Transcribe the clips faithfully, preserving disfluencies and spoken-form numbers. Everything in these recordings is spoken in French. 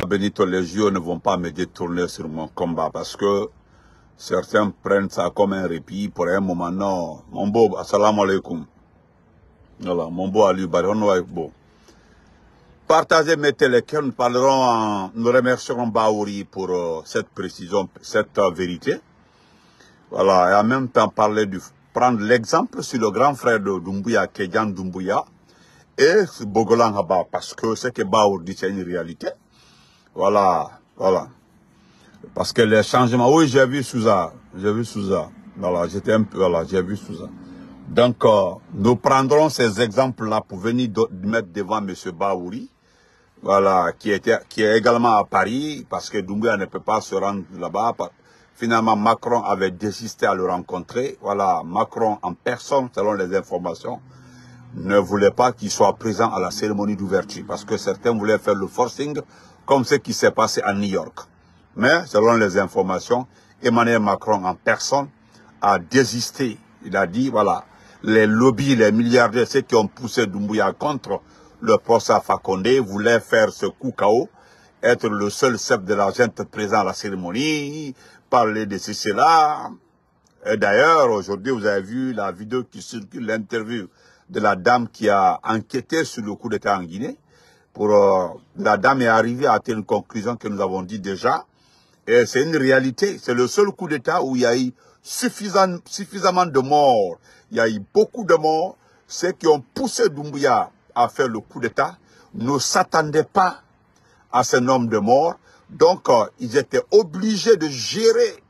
Benito, les yeux ne vont pas me détourner sur mon combat parce que certains prennent ça comme un répit pour un moment. Non, mon beau, assalamu alaikum. Voilà, mon beau Ali Baron, bon. Partagez, mettez les cœurs, nous parlerons, en, nous remercierons Baouri pour euh, cette précision, cette euh, vérité. Voilà, et en même temps parler du, prendre l'exemple sur le grand frère de Doumbouya, Kédian Doumbouya, et Bogolan Haba, parce que ce que Baouri dit, c'est une réalité. Voilà, voilà. Parce que les changements, oui, j'ai vu Souza, j'ai vu Souza. Voilà, j'étais un peu, voilà, j'ai vu Souza. Donc, euh, nous prendrons ces exemples-là pour venir mettre devant M. Baouri, voilà, qui était, qui est également à Paris, parce que Doumbouya ne peut pas se rendre là-bas. Finalement, Macron avait désisté à le rencontrer. Voilà, Macron en personne, selon les informations, ne voulait pas qu'il soit présent à la cérémonie d'ouverture, parce que certains voulaient faire le forcing, comme ce qui s'est passé à New York. Mais, selon les informations, Emmanuel Macron en personne a désisté. Il a dit, voilà, les lobbies, les milliardaires, ceux qui ont poussé Doumbouya contre le procès à Fakonde, voulaient faire ce coup K O, être le seul chef de la junte présent à la cérémonie, parler de ceci là. Et d'ailleurs, aujourd'hui, vous avez vu la vidéo qui circule, l'interview de la dame qui a enquêté sur le coup d'État en Guinée. Pour, euh, la dame est arrivée à une conclusion que nous avons dit déjà. Et c'est une réalité. C'est le seul coup d'État où il y a eu suffisant, suffisamment de morts. Il y a eu beaucoup de morts. Ceux qui ont poussé Doumbouya à faire le coup d'État ne s'attendaient pas à ce nombre de morts. Donc, euh, ils étaient obligés de gérer.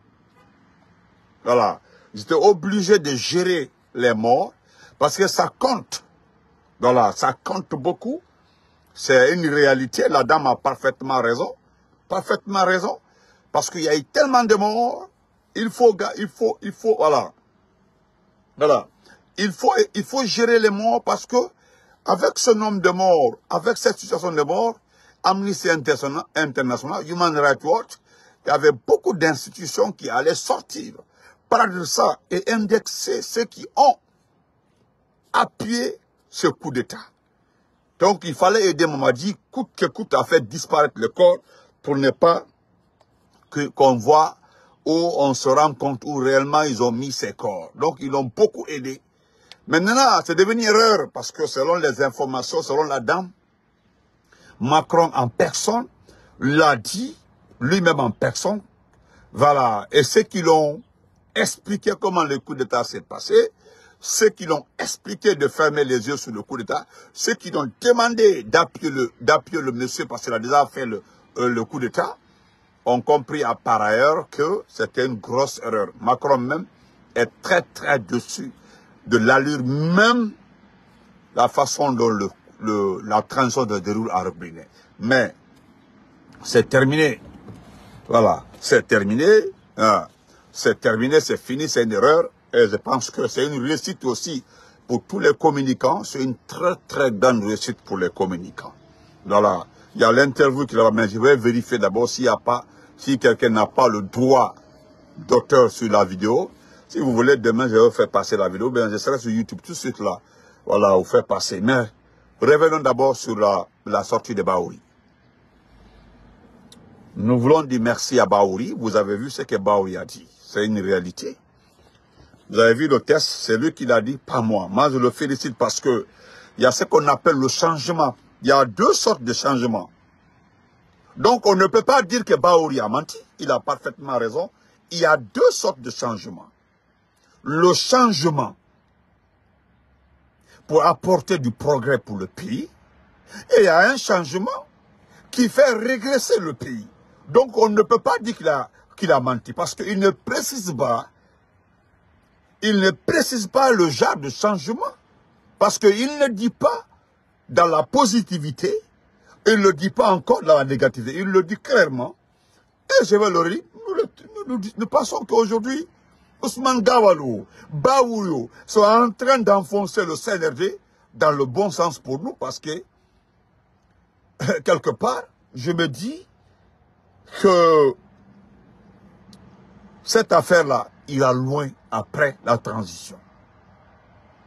Voilà. Ils étaient obligés de gérer les morts parce que ça compte. Voilà. Ça compte beaucoup. C'est une réalité. La dame a parfaitement raison. Parfaitement raison. Parce qu'il y a eu tellement de morts. Il faut, il faut, il faut, voilà. Voilà. Il faut, il faut gérer les morts parce que, avec ce nombre de morts, avec cette situation de morts, Amnesty International, Human Rights Watch, il y avait beaucoup d'institutions qui allaient sortir, parler de ça et indexer ceux qui ont appuyé ce coup d'État. Donc, il fallait aider Mamadi, coûte que coûte, à faire disparaître le corps pour ne pas qu'on voit où on se rend compte où réellement ils ont mis ces corps. Donc, ils l'ont beaucoup aidé. Maintenant, c'est devenu erreur parce que selon les informations, selon la dame, Macron en personne l'a dit, lui-même en personne. Voilà. Et ceux qui l'ont expliqué comment le coup d'État s'est passé, ceux qui l'ont expliqué de fermer les yeux sur le coup d'État, ceux qui l'ont demandé d'appuyer le, d'appuyer le monsieur parce qu'il a déjà fait le, euh, le coup d'État, ont compris à par ailleurs que c'était une grosse erreur. Macron même est très très dessus de l'allure même, la façon dont le, le, la transition de déroule à Robinet. Mais c'est terminé. Voilà, c'est terminé. Hein. C'est terminé, c'est fini, c'est une erreur. Et je pense que c'est une réussite aussi pour tous les communicants. C'est une très très grande réussite pour les communicants. Voilà. Il y a l'interview qui va, mais je vais vérifier d'abord s'il n'y a pas, si quelqu'un n'a pas le droit d'auteur sur la vidéo. Si vous voulez, demain, je vais vous faire passer la vidéo. Bien, je serai sur YouTube tout de suite là. Voilà, vous faire passer. Mais revenons d'abord sur la, la sortie de Baouri. Nous voulons dire merci à Baouri. Vous avez vu ce que Baouri a dit. C'est une réalité. Vous avez vu le test, c'est lui qui l'a dit, pas moi. Moi, je le félicite parce que il y a ce qu'on appelle le changement. Il y a deux sortes de changements. Donc, on ne peut pas dire que Baouri a menti. Il a parfaitement raison. Il y a deux sortes de changements. Le changement pour apporter du progrès pour le pays. Et il y a un changement qui fait régresser le pays. Donc, on ne peut pas dire qu'il a, qu'il a menti parce qu'il ne précise pas, il ne précise pas le genre de changement parce qu'il ne dit pas dans la positivité, il ne le dit pas encore dans la négativité, il le dit clairement. Et je vais le dire, nous, nous, nous, nous pensons qu'aujourd'hui, Ousmane Gawalo, Baouri sont en train d'enfoncer le C N R D dans le bon sens pour nous parce que, quelque part, je me dis que cette affaire-là ira loin après la transition.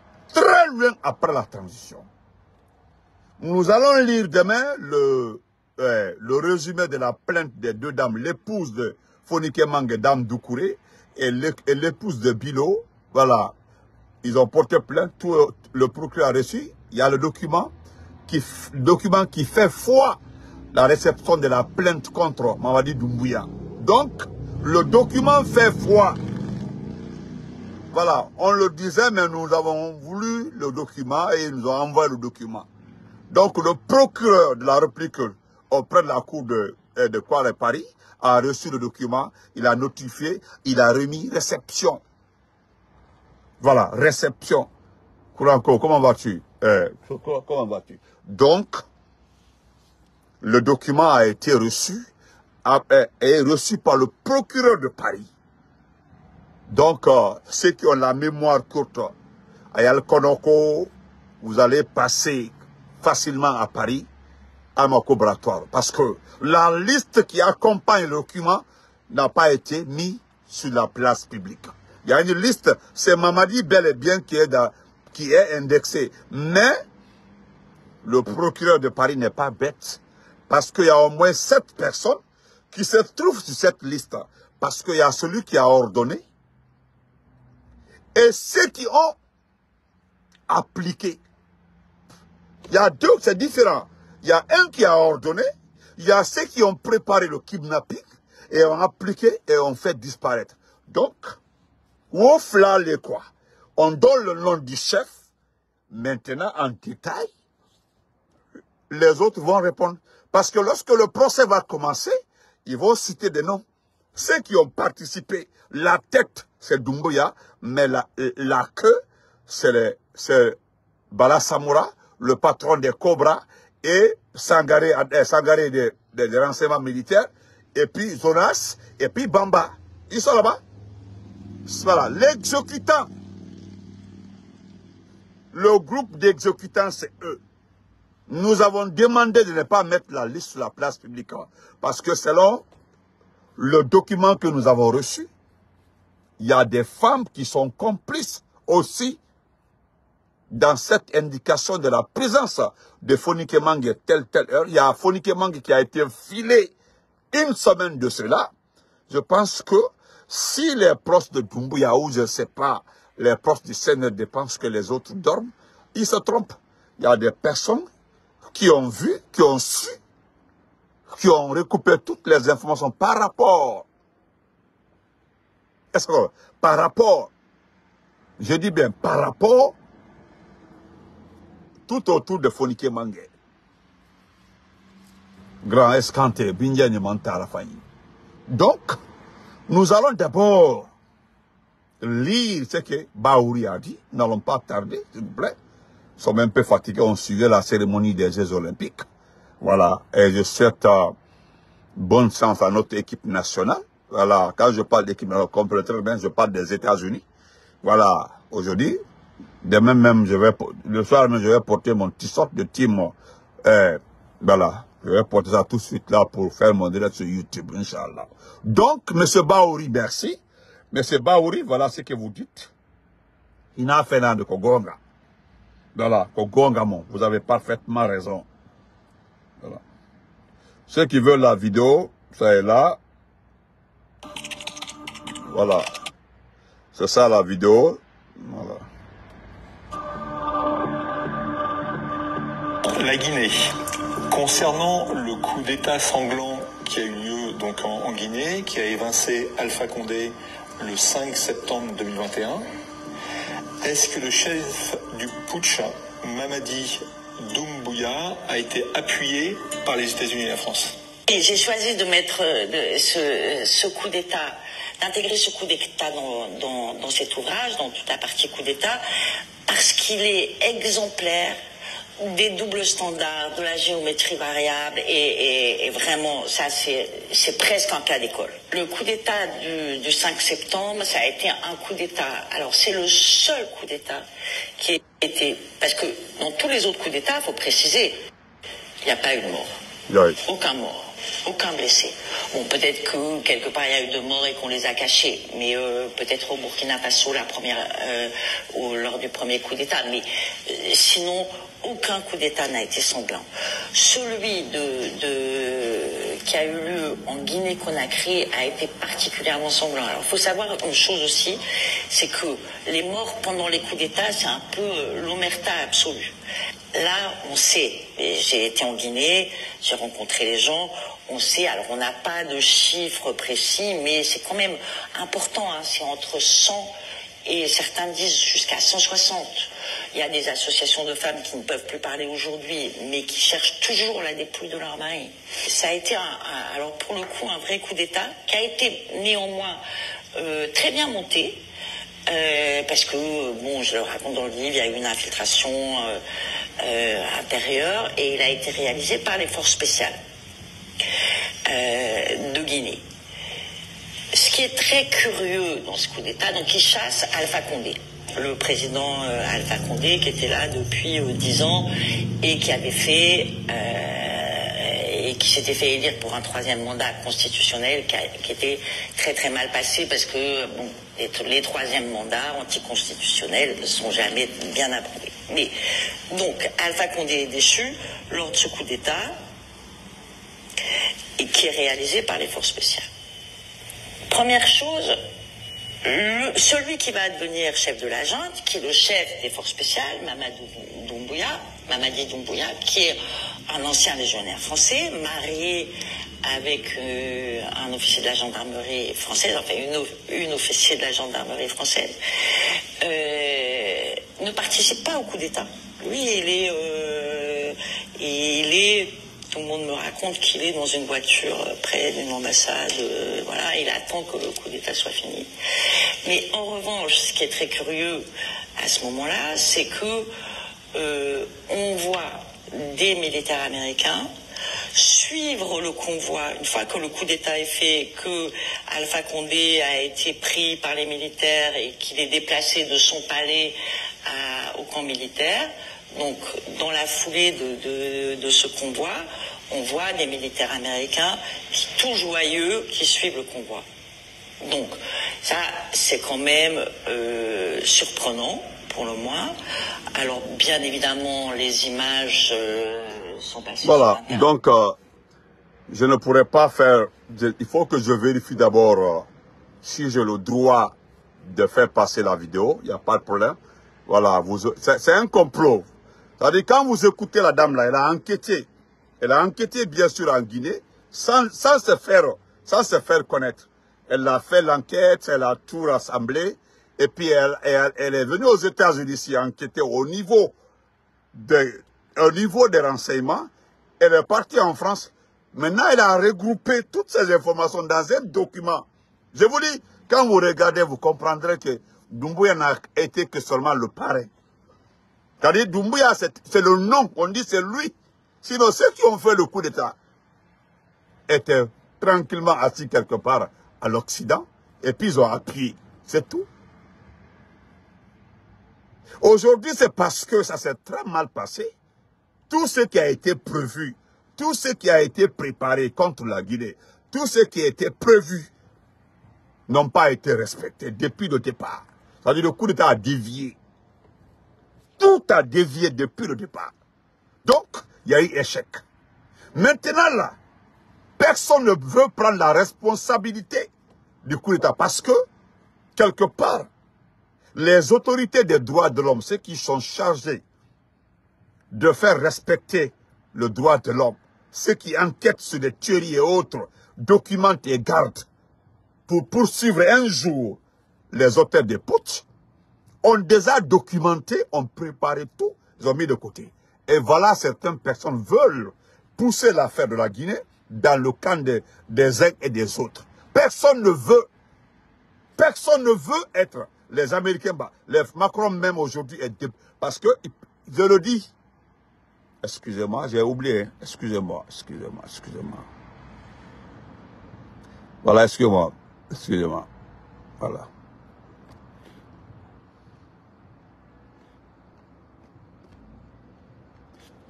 Très loin après la transition. Nous allons lire demain le, euh, le résumé de la plainte des deux dames, l'épouse de Fonike Mange, dame Doucouré, et l'épouse de Bilo. Voilà, ils ont porté plainte, tout le procureur a reçu. Il y a le document qui, le document qui fait foi la réception de la plainte contre Mamadi Doumbouya. Donc, le document fait foi. Voilà, on le disait, mais nous avons voulu le document et ils nous ont envoyé le document. Donc, le procureur de la République auprès de la cour de, de Kuala Paris a reçu le document, il a notifié, il a remis réception. Voilà, réception. Kouranko, comment vas-tu? euh, Comment vas-tu? Donc, le document a été reçu, a, est reçu par le procureur de Paris. Donc, euh, ceux qui ont la mémoire courte, à Yalkonoko, vous allez passer facilement à Paris, à mon laboratoire. Parce que la liste qui accompagne le document n'a pas été mise sur la place publique. Il y a une liste, c'est Mamadi bel et bien qui est, dans, qui est indexé. Mais le procureur de Paris n'est pas bête. Parce qu'il y a au moins sept personnes qui se trouvent sur cette liste. Parce qu'il y a celui qui a ordonné et ceux qui ont appliqué. Il y a deux, c'est différent. Il y a un qui a ordonné, il y a ceux qui ont préparé le kidnapping et ont appliqué et ont fait disparaître. Donc, Wofla les quoi? On donne le nom du chef. Maintenant, en détail, les autres vont répondre. Parce que lorsque le procès va commencer, ils vont citer des noms. Ceux qui ont participé, la tête, c'est Doumbouya, mais la, la queue, c'est Bala Samoura, le patron des Cobras, et Sangaré, Sangaré des, des, des renseignements militaires, et puis Zonas, et puis Bamba. Ils sont là-bas. Voilà, l'exécutant. Le groupe d'exécutants, c'est eux. Nous avons demandé de ne pas mettre la liste sur la place publique. Parce que selon le document que nous avons reçu, il y a des femmes qui sont complices aussi dans cette indication de la présence de Fonike Mange telle, telle heure. Il y a Fonike Mange qui a été filé une semaine de cela. Je pense que si les proches de Doumbouya ou je ne sais pas, les proches du Seigneur pensent que les autres dorment, ils se trompent. Il y a des personnes qui ont vu, qui ont su, qui ont recoupé toutes les informations par rapport, est-ce que, par rapport, je dis bien par rapport, tout autour de Fonike Mange. Grand escanté, Binyani Manta à la famille. Donc, nous allons d'abord lire ce que Baouri a dit. N'allons pas tarder, s'il vous plaît. Nous sommes un peu fatigués, on suivait la cérémonie des Jeux Olympiques. Voilà, et je souhaite euh, bonne chance à notre équipe nationale. Voilà, quand je parle d'équipe nationale, comprenez très bien, je parle des États-Unis. Voilà, aujourd'hui, demain même, je vais, le soir même, je vais porter mon t-shirt de team. Euh, voilà, je vais porter ça tout de suite là pour faire mon direct sur YouTube, Inch'Allah. Donc, M. Baouri, merci. M. Baouri, voilà ce que vous dites. Il n'a fait rien de Kogonga. Voilà, Kogongamon, vous avez parfaitement raison. Voilà. Ceux qui veulent la vidéo, ça est là. Voilà. C'est ça la vidéo. Voilà. La Guinée. Concernant le coup d'État sanglant qui a eu lieu donc en, en Guinée, qui a évincé Alpha Condé le cinq septembre deux mille vingt et un, est-ce que le chef du putsch, Mamadi Doumbouya, a été appuyé par les États-Unis et la France? J'ai choisi de mettre de, ce, ce coup d'État, d'intégrer ce coup d'État dans, dans, dans cet ouvrage, dans toute la partie coup d'État, parce qu'il est exemplaire des doubles standards, de la géométrie variable, et, et, et vraiment, ça c'est presque un cas d'école. Le coup d'État du, du cinq septembre, ça a été un coup d'État. Alors c'est le seul coup d'État qui a été, parce que dans tous les autres coups d'État, il faut préciser, il n'y a pas eu de mort. Oui. Aucun mort. Aucun blessé. Bon, peut-être que quelque part il y a eu de morts et qu'on les a cachés, mais euh, peut-être au Burkina Faso la première, euh, au, lors du premier coup d'État. Mais euh, sinon, aucun coup d'État n'a été sanglant. Celui de, de qui a eu lieu en Guinée-Conakry a été particulièrement sanglant. Alors, il faut savoir une chose aussi, c'est que les morts pendant les coups d'État, c'est un peu euh, l'omerta absolue. Là, on sait, et j'ai été en Guinée, j'ai rencontré les gens, on sait, alors on n'a pas de chiffres précis, mais c'est quand même important, hein, c'est entre cent et certains disent jusqu'à cent soixante. Il y a des associations de femmes qui ne peuvent plus parler aujourd'hui, mais qui cherchent toujours la dépouille de leur mari. Ça a été, un, un, alors pour le coup, un vrai coup d'État, qui a été néanmoins euh, très bien monté. Euh, parce que, bon, je le raconte dans le livre, il y a eu une infiltration euh, euh, intérieure et il a été réalisé par les forces spéciales euh, de Guinée. Ce qui est très curieux dans ce coup d'État, donc il chasse Alpha Condé, le président euh, Alpha Condé qui était là depuis euh, dix ans et qui avait fait... Euh, et qui s'était fait élire pour un troisième mandat constitutionnel qui, a, qui était très très mal passé parce que bon, les, les troisièmes mandats anticonstitutionnels ne sont jamais bien approuvés. Mais donc Alpha Condé est déchu lors de ce coup d'État et qui est réalisé par les forces spéciales. Première chose, le, celui qui va devenir chef de la junte, qui est le chef des forces spéciales, Mamadou Doumbouya, Mamadi Doumbouya, qui est un ancien légionnaire français, marié avec euh, un officier de la gendarmerie française, enfin une, une officier de la gendarmerie française, euh, ne participe pas au coup d'État. Lui, il est, euh, il est, tout le monde me raconte qu'il est dans une voiture près d'une ambassade, euh, voilà, il attend que le coup d'État soit fini. Mais en revanche, ce qui est très curieux à ce moment-là, c'est que euh, on voit des militaires américains suivre le convoi, une fois que le coup d'État est fait, que Alpha Condé a été pris par les militaires et qu'il est déplacé de son palais à, au camp militaire. Donc, dans la foulée de, de, de ce convoi, on voit des militaires américains qui, tout joyeux, qui suivent le convoi. Donc, ça, c'est quand même euh, surprenant, pour le moins. Alors, bien évidemment, les images euh, sont passées Voilà, sur donc, euh, je ne pourrais pas faire... Il faut que je vérifie d'abord euh, si j'ai le droit de faire passer la vidéo. Il n'y a pas de problème. Voilà, vous, c'est un complot. C'est-à-dire, quand vous écoutez la dame là, elle a enquêté. Elle a enquêté, bien sûr, en Guinée, sans, sans, se, faire, sans se faire connaître. Elle a fait l'enquête, elle a tout rassemblé. Et puis, elle, elle, elle est venue aux États-Unis ici enquêter au niveau, de, au niveau des renseignements. Elle est partie en France. Maintenant, elle a regroupé toutes ces informations dans un document. Je vous dis, quand vous regardez, vous comprendrez que Doumbouya n'a été que seulement le parrain. C'est-à-dire, Doumbouya, c'est le nom, on dit c'est lui. Sinon, ceux qui ont fait le coup d'État étaient tranquillement assis quelque part à l'Occident, et puis ils ont appuyé. C'est tout. Aujourd'hui, c'est parce que ça s'est très mal passé. Tout ce qui a été prévu, tout ce qui a été préparé contre la Guinée, tout ce qui a été prévu, n'ont pas été respectés depuis le départ. C'est-à-dire, le coup d'État a dévié. Tout a dévié depuis le départ. Donc, il y a eu échec. Maintenant, là, personne ne veut prendre la responsabilité du coup d'État parce que, quelque part, les autorités des droits de l'homme, ceux qui sont chargés de faire respecter le droit de l'homme, ceux qui enquêtent sur des tueries et autres, documentent et gardent pour poursuivre un jour les auteurs des putsch, ont déjà documenté, ont préparé tout, ils ont mis de côté. Et voilà, certaines personnes veulent pousser l'affaire de la Guinée dans le camp de, des uns et des autres. Personne ne veut, personne ne veut être les Américains. Les Macron même aujourd'hui, parce que, je le dis, excusez-moi, j'ai oublié, excusez-moi, excusez-moi, excusez-moi. Voilà, excusez-moi, excusez-moi, voilà.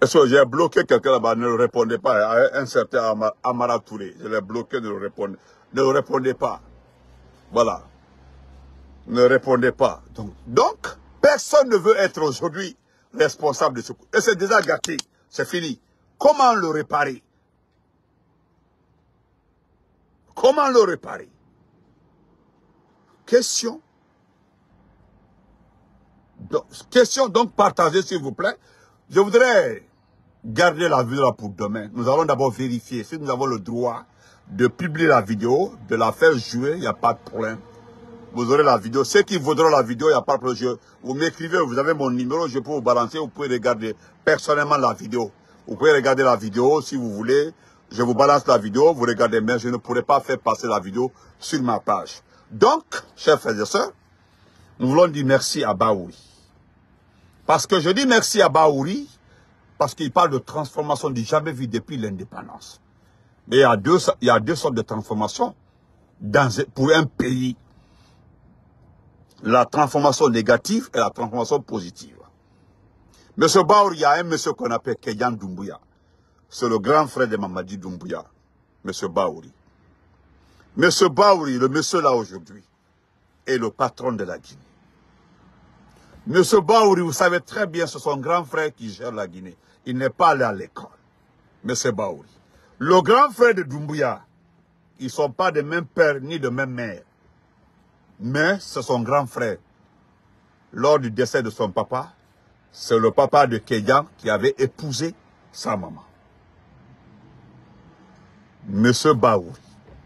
Est-ce que j'ai bloqué quelqu'un là-bas? Ne le répondez pas. Un certain Amara Touré. Je l'ai bloqué, ne le répondez, ne le répondez pas. Voilà. Ne répondez pas. Donc, donc, personne ne veut être aujourd'hui responsable de ce coup. Et c'est déjà gâté. C'est fini. Comment le réparer? Comment le réparer? Question. Donc, question, donc partagez s'il vous plaît. Je voudrais garder la vidéo là pour demain. Nous allons d'abord vérifier si nous avons le droit de publier la vidéo, de la faire jouer, il n'y a pas de problème. Vous aurez la vidéo. Ceux qui voudront la vidéo, il n'y a pas de problème. Vous m'écrivez, vous avez mon numéro, je peux vous balancer, vous pouvez regarder personnellement la vidéo. Vous pouvez regarder la vidéo si vous voulez. Je vous balance la vidéo, vous regardez, mais je ne pourrai pas faire passer la vidéo sur ma page. Donc, chers frères et sœurs, nous voulons dire merci à Bahouri. Parce que je dis merci à Bahouri, parce qu'il parle de transformation du jamais vu depuis l'indépendance. Mais il y a deux, il y a deux sortes de transformations dans, pour un pays. La transformation négative et la transformation positive. Monsieur Bahouri, il y a un monsieur qu'on appelle Kédian Doumbouya. C'est le grand frère de Mamadi Doumbouya. Monsieur Bahouri. Monsieur Bahouri, le monsieur là aujourd'hui, est le patron de la Guinée. Monsieur Bahouri, vous savez très bien, c'est son grand frère qui gère la Guinée. Il n'est pas allé à l'école. Monsieur Bahouri. Le grand frère de Doumbouya, ils ne sont pas de même père ni de même mère. Mais c'est son grand frère. Lors du décès de son papa, c'est le papa de Kédian qui avait épousé sa maman. Monsieur Bahouri.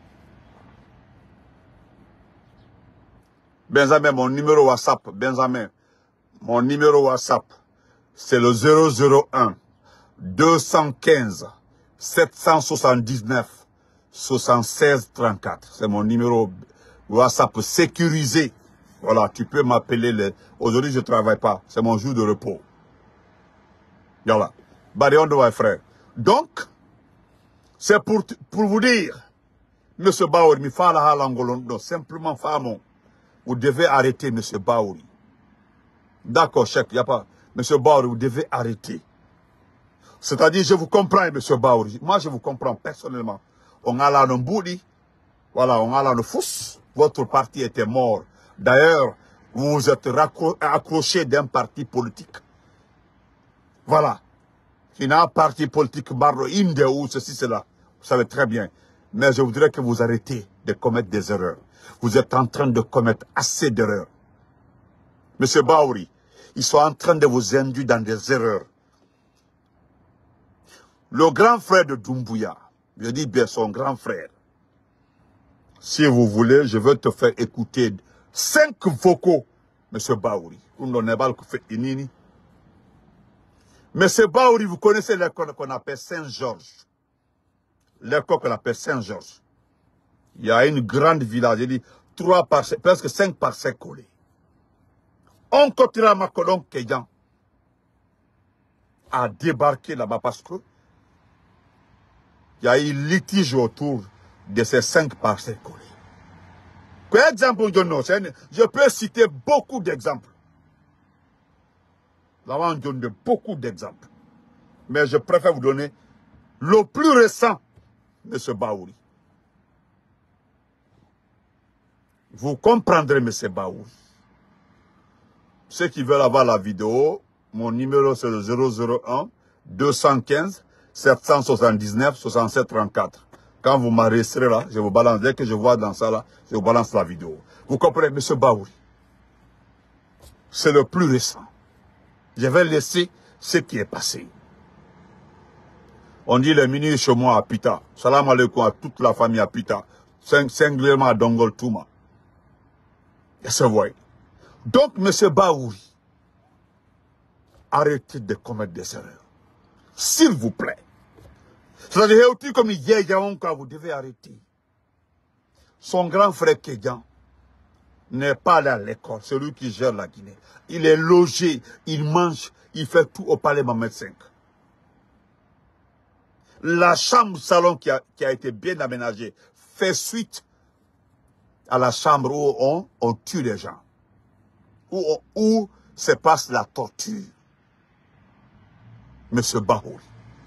Benjamin, mon numéro WhatsApp, Benjamin, mon numéro WhatsApp, c'est le zéro zéro un deux cent quinze sept cent soixante-dix-neuf soixante-seize trente-quatre. C'est mon numéro WhatsApp sécurisé. Voilà, tu peux m'appeler. Aujourd'hui, je ne travaille pas. C'est mon jour de repos. Voilà. Barion de mes frères. Donc, c'est pour, pour vous dire, monsieur Bahouri, mi fa la halangolondo, simplement famon. Vous devez arrêter, monsieur Bahouri. D'accord, chef, il n'y a pas. Monsieur Bahouri, vous devez arrêter. C'est-à-dire, je vous comprends, monsieur Bahouri. Moi, je vous comprends personnellement. On a là un bouli. Voilà, on a là un fous. Votre parti était mort. D'ailleurs, vous vous êtes accroché d'un parti politique. Voilà. Il y a un parti politique, Barro, Inde ou ceci, cela. Vous savez très bien. Mais je voudrais que vous arrêtez de commettre des erreurs. Vous êtes en train de commettre assez d'erreurs. Monsieur Bahouri, ils sont en train de vous induire dans des erreurs. Le grand frère de Doumbouya, je dis bien son grand frère. Si vous voulez, je veux te faire écouter cinq vocaux, monsieur Bahouri. Monsieur Bahouri, vous connaissez l'école qu'on appelle Saint-Georges. L'école qu'on appelle Saint-Georges. Il y a une grande village, j'ai dit, trois parcelles, presque cinq parcelles collées. On continue à Makodon Kédian a débarqué là-bas parce que il y a eu litige autour de ces cinq parcelles collées. Quel exemple je peux citer beaucoup d'exemples. Là, on donne beaucoup d'exemples. Mais je préfère vous donner le plus récent, M. Bahouri. Vous comprendrez, M. Bahouri. Ceux qui veulent avoir la vidéo, mon numéro c'est le zéro zéro un deux cent quinze sept cent soixante-dix-neuf soixante-sept trente-quatre. Quand vous m'arrêterez là, je vous balance. Dès que je vois dans ça là, je vous balance la vidéo. Vous comprenez, M. Bahouri. C'est le plus récent. Je vais laisser ce qui est passé. On dit les ministres chez moi à Pita. Salam alaikum à toute la famille à Pita. Singulièrement à Dongol Touma. Et se voit. Donc, M. Bahouri, arrêtez de commettre des erreurs. S'il vous plaît. C'est-à-dire, comme il y a vous devez arrêter. Son grand frère Kédian n'est pas allé à l'école. C'est lui qui gère la Guinée. Il est logé, il mange, il fait tout au palais Mohamed cinq. La chambre salon qui a, qui a été bien aménagée fait suite à la chambre où on, on tue les gens. Où, on, où se passe la torture. Monsieur Bahouri.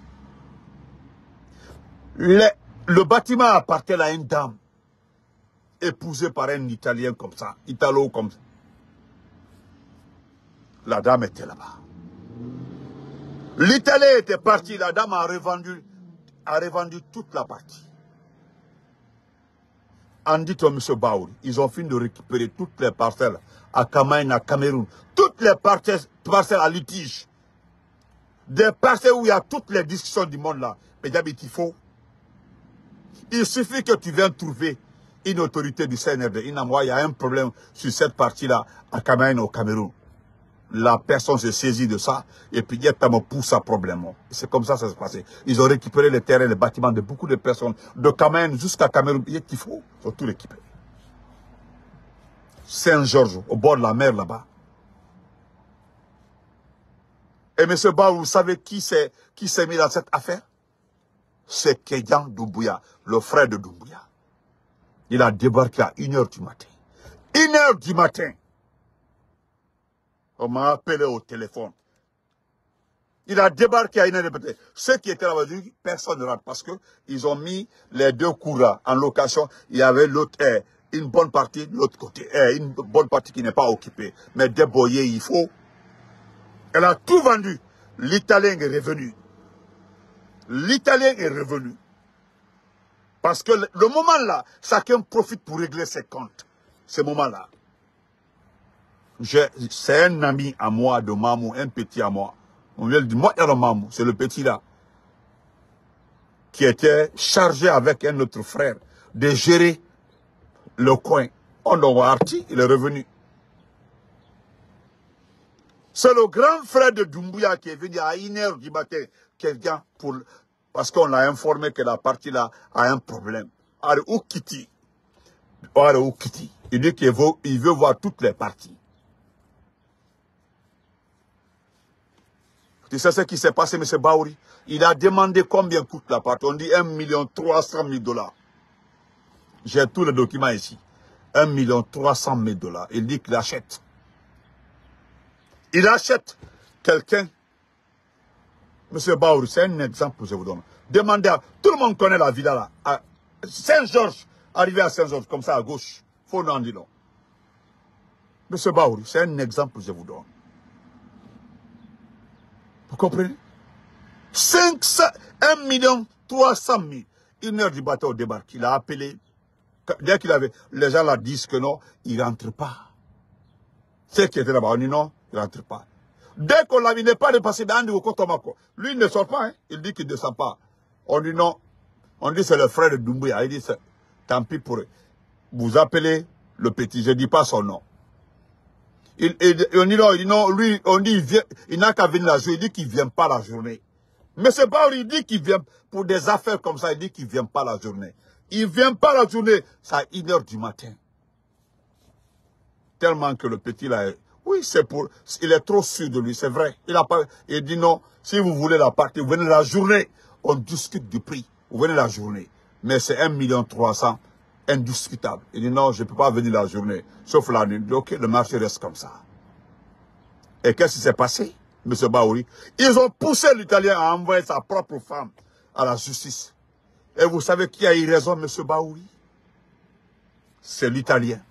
Le, le bâtiment appartient à une dame, épousée par un Italien comme ça, Italo comme ça. La dame était là-bas. L'Italien était parti, la dame a revendu, a revendu toute la partie. On dit à M. Bahouri, ils ont fini de récupérer toutes les parcelles à Kamaïn, à Cameroun, toutes les parcelles, parcelles à litige. Des parcelles où il y a toutes les discussions du monde là. Mais d'habitude, il faut. Il suffit que tu viennes trouver une autorité du C N R D. Il y a un problème sur cette partie-là à Kamaïn, au Cameroun. La personne se saisit de ça et puis il y a tellement pousse à problème. C'est comme ça que ça se passait. Ils ont récupéré les terrains, les bâtiments de beaucoup de personnes, de Kamaïn jusqu'à Cameroun. Il faut, ils ont tout récupéré. Saint-Georges, au bord de la mer là-bas. Et M. Ba, vous savez qui s'est qui s'est mis dans cette affaire? C'est Kédian Doumbouya, le frère de Doumbouya. Il a débarqué à une heure du matin. Une heure du matin. On m'a appelé au téléphone. Il a débarqué à une heure du matin. Ceux qui étaient là-bas, personne ne rentre parce qu'ils ont mis les deux cours en location. Il y avait l'autre, eh, une bonne partie de l'autre côté. Eh, une bonne partie qui n'est pas occupée. Mais déboyer, il faut. Elle a tout vendu. L'Italien est revenu. L'Italien est revenu. Parce que le, le moment là, chacun profite pour régler ses comptes. Ce moment-là. C'est un ami à moi de Mamou, un petit à moi. On vient de dire, moi, Mamou, c'est le petit là. Qui était chargé avec un autre frère de gérer le coin. On l'a arti, il est revenu. C'est le grand frère de Doumbouya qui est venu à une heure du matin, quelqu'un pour, parce qu'on l'a informé que la partie là a un problème. Alors, où Kitty? Alors, où Kitty? Il dit qu'il veut, il veut voir toutes les parties. Tu sais ce qui s'est passé, M. Bahouri? Il a demandé combien coûte la partie. On dit un million trois cent mille dollars. J'ai tous les documents ici. un million trois cent mille dollars. Il dit qu'il achète. Il achète quelqu'un. M. Bahouri, c'est un exemple que je vous donne. Demandez à... Tout le monde connaît la villa là. À Saint-Georges. Arrivé à Saint-Georges, comme ça à gauche. Faut n'en dire non. M. Bahouri, c'est un exemple que je vous donne. Vous comprenez? cinq cents, un million trois cent mille. Une heure du bateau débarque. Il a appelé. Dès qu'il avait... Les gens là disent que non, il ne rentre pas. Ceux qui étaient là-bas, on dit non, il ne rentre pas. Dès qu'on l'a vu, il n'est pas dépassé dans le Kotomako. Lui, il ne sort pas. Hein. Il dit qu'il ne descend pas. On dit non. On dit c'est le frère de Doumbouya. Il dit tant pis pour eux. Vous appelez le petit. Je ne dis pas son nom. Il, il, on dit non, il dit non, lui, on dit, il, vient, il n'a qu'à venir la journée, il dit qu'il ne vient pas la journée. Mais c'est pas, il dit qu'il vient, pour des affaires comme ça, il dit qu'il ne vient pas la journée. Il ne vient pas la journée, c'est à une heure du matin. Tellement que le petit là, oui, c'est pour, il est trop sûr de lui, c'est vrai. Il a pas, il dit non, si vous voulez la partie, vous venez la journée, on discute du prix, vous venez la journée. Mais c'est un million trois cents. Indiscutable. Il dit non, je ne peux pas venir la journée. Sauf la nuit. Ok, le marché reste comme ça. Et qu'est-ce qui s'est passé, M. Bahouri? Ils ont poussé l'Italien à envoyer sa propre femme à la justice. Et vous savez qui a eu raison, M. Bahouri? C'est l'Italien.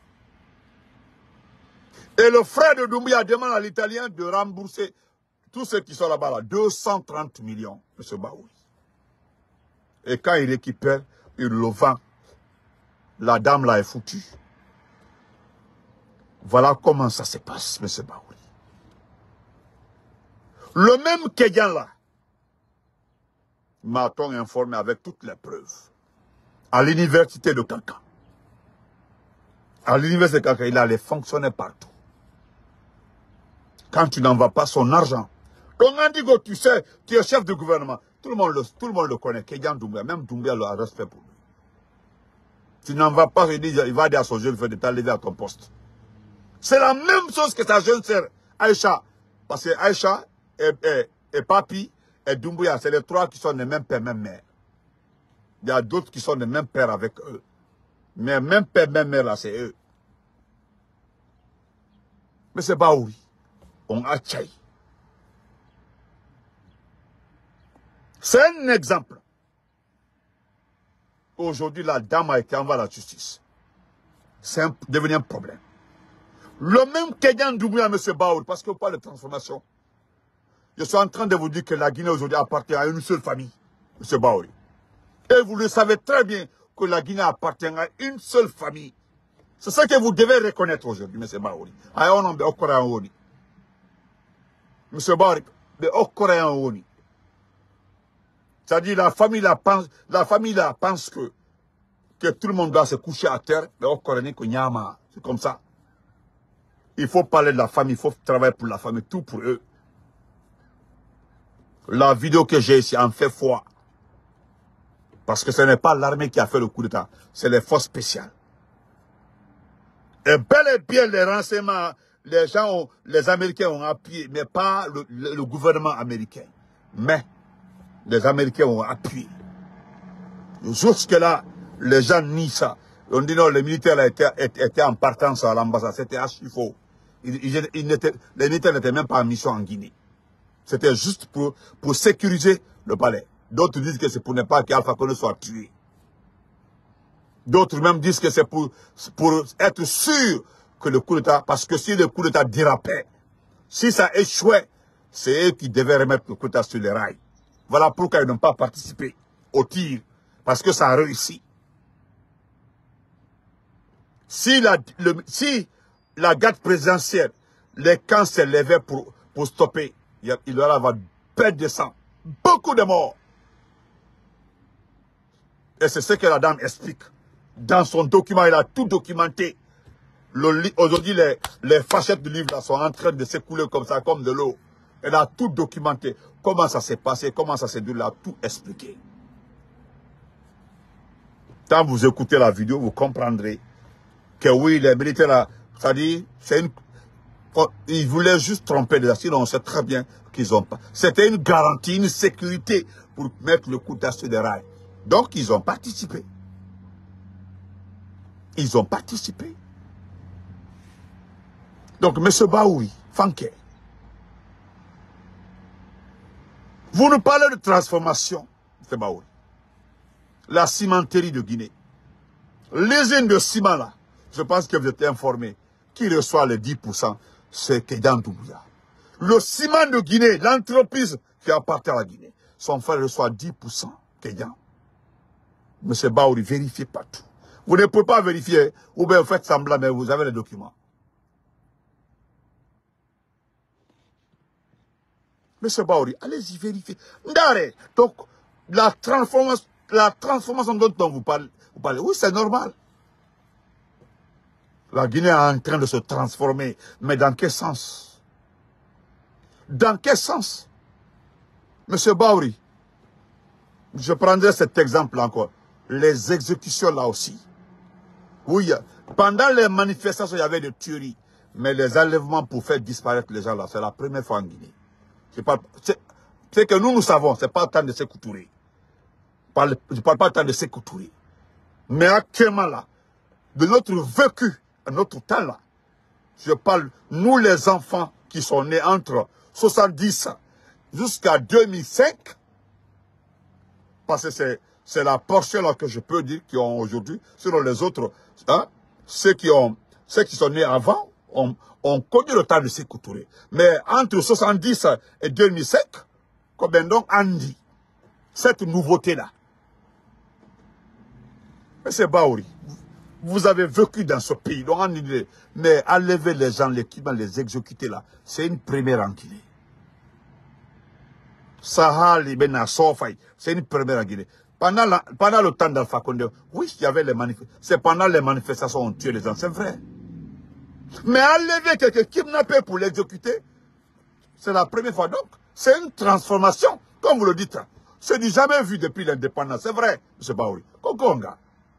Et le frère de Doumbouya demande à l'Italien de rembourser tous ceux qui sont là-bas, là, deux cent trente millions, M. Bahouri. Et quand il récupère, il le vend. La dame là est foutue. Voilà comment ça se passe, M. Bahouri. Le même Kédian là, m'a-t-on informé avec toutes les preuves, à l'université de Kankan. À l'université de Kankan, il allait fonctionner partout. Quand tu n'en vas pas son argent. Donc on dit que tu sais, tu es chef de gouvernement. Tout le monde le, tout le, monde le connaît, Kédian Doumbouya. Même Doumbouya le respect pour lui. Tu n'en vas pas, il, dit, il va dire à son jeune frère de t'enlever à ton poste. C'est la même chose que sa jeune sœur, Aïcha. Parce que Aïcha et, et, et Papi et Doumbouya, c'est les trois qui sont des mêmes pères, même mères. Il y a d'autres qui sont des mêmes pères avec eux. Mais même père, même mère, là, c'est eux. Mais c'est Bahouri. On a tchaï. C'est un exemple. Aujourd'hui, la dame a été envoyée à la justice. C'est devenu un problème. Le même Kenyan Doumbouya, M. Baouri, parce qu'on parle de transformation. Je suis en train de vous dire que la Guinée aujourd'hui appartient à une seule famille, M. Baouri. Et vous le savez très bien que la Guinée appartient à une seule famille. C'est ça que vous devez reconnaître aujourd'hui, M. Baouri. M. Baouri, c'est-à-dire la famille la pense, la famille la pense que, que tout le monde doit se coucher à terre, c'est comme ça. Il faut parler de la famille, il faut travailler pour la famille, tout pour eux. La vidéo que j'ai ici en fait foi. Parce que ce n'est pas l'armée qui a fait le coup d'État, c'est les forces spéciales. Et bel et bien les renseignements, les gens, ont, les Américains ont appuyé, mais pas le, le, le gouvernement américain. Mais les Américains ont appuyé. Jusque-là, les gens nient ça. On dit non, les militaires étaient, étaient en partance à l'ambassade. C'était archi faux. Ils, ils, ils les militaires n'étaient même pas en mission en Guinée. C'était juste pour, pour sécuriser le palais. D'autres disent que c'est pour ne pas qu'Alpha Condé soit tué. D'autres même disent que c'est pour, pour être sûr que le coup d'État, parce que si le coup d'État dérapait, si ça échouait, c'est eux qui devaient remettre le coup d'État sur les rails. Voilà pourquoi ils n'ont pas participé au tir, parce que ça a réussi. Si la, le, si la garde présidentielle, les camps se levaient pour, pour stopper, il y aura avoir perte de sang, beaucoup de morts. Et c'est ce que la dame explique. Dans son document, il a tout documenté. Aujourd'hui, les, les fachettes du livre là sont en train de s'écouler comme ça, comme de l'eau. Elle a tout documenté. Comment ça s'est passé, comment ça s'est déroulé, elle a tout expliqué. Quand vous écoutez la vidéo, vous comprendrez que oui, les militaires là, c'est-à-dire, c'est une... Ils voulaient juste tromper les assassins, on sait très bien qu'ils n'ont pas. C'était une garantie, une sécurité pour mettre le coup d'assaut des rails. Donc, ils ont participé. Ils ont participé. Donc, M. Baouri, Fanké, vous nous parlez de transformation, M. Baouri. La cimenterie de Guinée. L'usine de ciment là, je pense que vous êtes informés, qui reçoit les dix pour cent, c'est Kenyan Doumbouya. Le ciment de Guinée, l'entreprise qui appartient à la Guinée, son frère reçoit dix pour cent, Kenyan. M. Baouri, vérifiez partout. Vous ne pouvez pas vérifier, ou bien vous faites semblant, mais vous avez les documents. M. Baouri, allez-y vérifier. Ndare, donc, la transformation, la transformation dont on vous parle, vous parlez, oui, c'est normal. La Guinée est en train de se transformer, mais dans quel sens? Dans quel sens? M. Baouri, je prendrai cet exemple encore. Les exécutions là aussi. Oui, pendant les manifestations, il y avait des tueries. Mais les enlèvements pour faire disparaître les gens là, c'est la première fois en Guinée. C'est que nous, nous savons, ce n'est pas le temps de s'écouturer. Je ne parle pas le temps de s'écouturer. Mais actuellement là, de notre vécu, à notre temps là, je parle, nous les enfants qui sont nés entre soixante-dix jusqu'à deux mille cinq, parce que c'est c'est la portion là que je peux dire qui ont aujourd'hui, sinon les autres, hein, ceux qui ont, ceux qui sont nés avant, ont, ont connu le temps de s'écouturer. Mais entre soixante-dix et deux mille cinq, combien donc Andy, cette nouveauté là. M. Baouri, vous avez vécu dans ce pays, donc en Guinée, mais enlever les gens, les Kibans, les exécuter là, c'est une première en Guinée. Sahal, Ibn Sofai, c'est une première en Guinée. Pendant, la, pendant le temps d'Alpha Condé, oui, il y avait les manifestations. C'est pendant les manifestations qu'on tué les gens, c'est vrai. Mais enlever quelqu'un kidnappé pour l'exécuter, c'est la première fois. Donc, c'est une transformation, comme vous le dites. C'est du jamais vu depuis l'indépendance, c'est vrai, M. Baouri. Kokonga.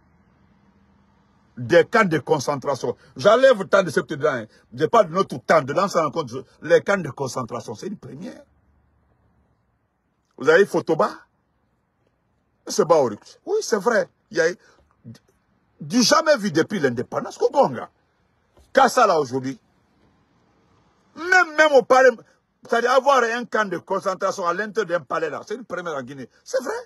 Des camps de concentration. J'enlève le temps de ce temps, je parle de notre temps, de l'ancien rencontre. Les camps de concentration, c'est une première. Vous avez Photoba? M. Baouri. Oui, c'est vrai. Il y a du jamais vu depuis l'indépendance. Kokonga. Kassa là aujourd'hui. Même, même au palais, C'est-à-dire avoir un camp de concentration à l'intérieur d'un palais là, c'est une première en Guinée. C'est vrai.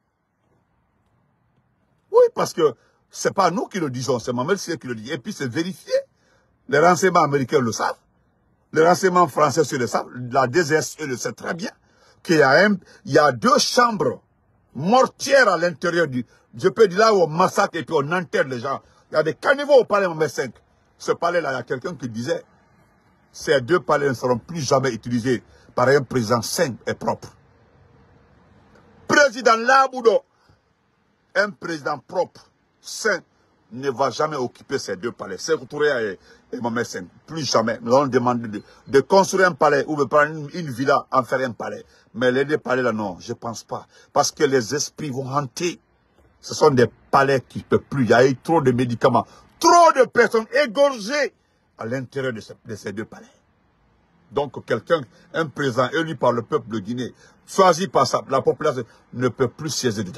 Oui, parce que c'est pas nous qui le disons, c'est Mamel Siré qui le dit. Et puis c'est vérifié. Les renseignements américains le savent. Les renseignements français le savent. La D S E le sait très bien. Qu'il y a un, il y a deux chambres mortières à l'intérieur du, je peux dire là où on massacre et puis on enterre les gens. Il y a des caniveaux au palais Mamel cinq. Ce palais-là, il y a quelqu'un qui disait, ces deux palais ne seront plus jamais utilisés par un président sain et propre. Président Laboudo, un président propre, sain, ne va jamais occuper ces deux palais. Sékou Touré et, et Mohamed cinq, plus jamais. Nous allons demander de, de construire un palais ou de prendre une, une villa, en faire un palais. Mais les deux palais là, non, je ne pense pas. Parce que les esprits vont hanter. Ce sont des palais qui ne peuvent plus. Il y a eu trop de médicaments, trop de personnes égorgées à l'intérieur de, de ces deux palais. Donc quelqu'un, un président élu par le peuple de Guinée, choisi par sa, la population, ne peut plus siéger dedans.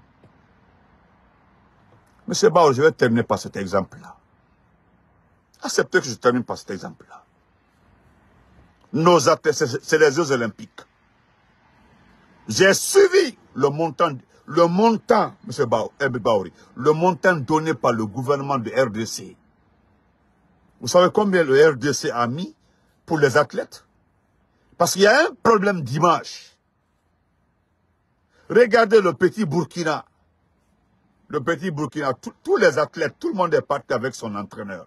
Monsieur Bao, je vais terminer par cet exemple-là. Acceptez que je termine par cet exemple-là. Nos athlètes, c'est les Jeux Olympiques. J'ai suivi le montant, le montant, monsieur Bao, Baouri, le montant donné par le gouvernement de R D C. Vous savez combien le R D C a mis pour les athlètes? Parce qu'il y a un problème d'image. Regardez le petit Burkina. Le petit Burkina, tous les athlètes, tout le monde est parti avec son entraîneur.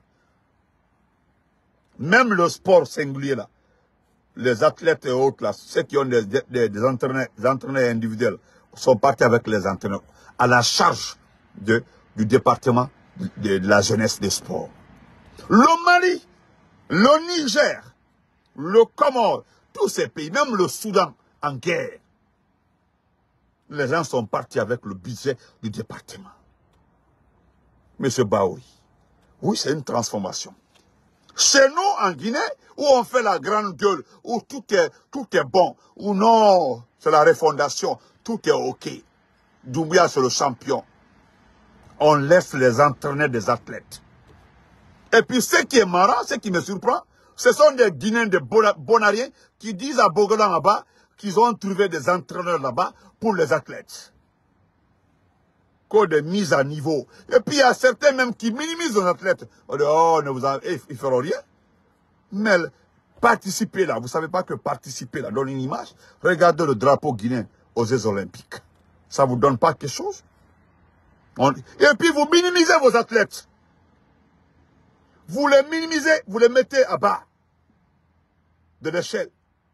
Même le sport singulier là, les athlètes et autres là, ceux qui ont des, des, des, entraîneurs, des entraîneurs individuels, sont partis avec les entraîneurs à la charge de, du département de, de la jeunesse des sports. Le Mali, le Niger, le Comore, tous ces pays, même le Soudan en guerre, les gens sont partis avec le budget du département. Monsieur Baoui, oui, c'est une transformation. Chez nous, en Guinée, où on fait la grande gueule, où tout est, tout est bon, où non, c'est la refondation, tout est OK. Doumbouya, c'est le champion. On laisse les entraîneurs des athlètes. Et puis, ce qui est marrant, ce qui me surprend, ce sont des Guinéens, des Bonariens, qui disent à Bogolan là-bas qu'ils ont trouvé des entraîneurs là-bas pour les athlètes. Code de mise à niveau. Et puis, il y a certains même qui minimisent les athlètes. On dit, oh, ne vous en... ils ne feront rien. Mais participer là, vous ne savez pas que participer là donne une image. Regardez le drapeau guinéen aux Jeux Olympiques. Ça ne vous donne pas quelque chose? On... Et puis, vous minimisez vos athlètes. Vous les minimisez, vous les mettez à bas de l'échelle.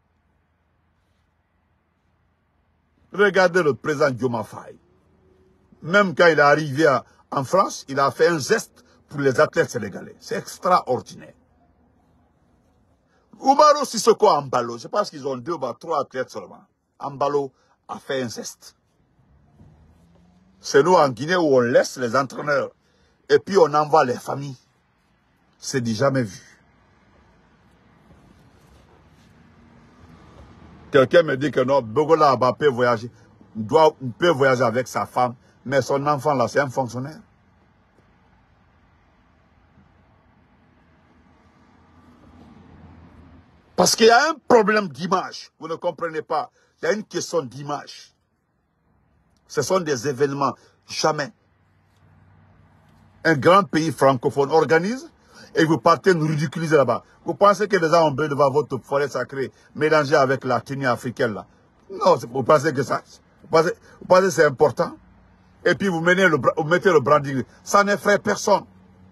Regardez le président Diomaye Faye. Même quand il est arrivé à, en France, il a fait un geste pour les athlètes sénégalais. C'est extraordinaire. Oumaro Sissoko Ambalo, je pense qu'ils ont deux ou trois athlètes seulement. Ambalo a fait un geste. C'est nous en Guinée où on laisse les entraîneurs et puis on envoie les familles. C'est du jamais vu. Quelqu'un me dit que non, Bogola Abba peut voyager, doit, peut voyager avec sa femme, mais son enfant là, c'est un fonctionnaire. Parce qu'il y a un problème d'image. Vous ne comprenez pas. Il y a une question d'image. Ce sont des événements. Jamais. Un grand pays francophone organise et vous partez nous ridiculiser là-bas. Vous pensez que les gens ont besoin de voir votre forêt sacrée mélangée avec la tenue africaine là. Non, vous pensez que ça, vous pensez, vous pensez que c'est important? Et puis vous, menez le, vous mettez le branding. Ça n'effraie personne.